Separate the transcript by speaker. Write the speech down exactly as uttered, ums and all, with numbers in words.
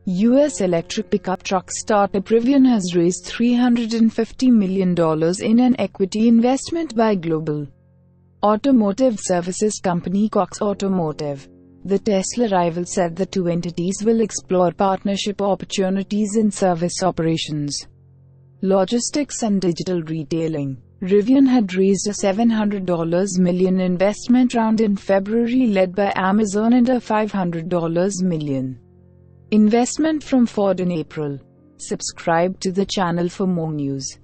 Speaker 1: U S electric pickup truck startup Rivian has raised three hundred fifty million dollars in an equity investment by global automotive services company Cox Automotive. The Tesla rival said the two entities will explore partnership opportunities in service operations, logistics and digital retailing. Rivian had raised a seven hundred million dollars investment round in February led by Amazon and a five hundred million dollars investment from Ford in April. Subscribe to the channel for more news.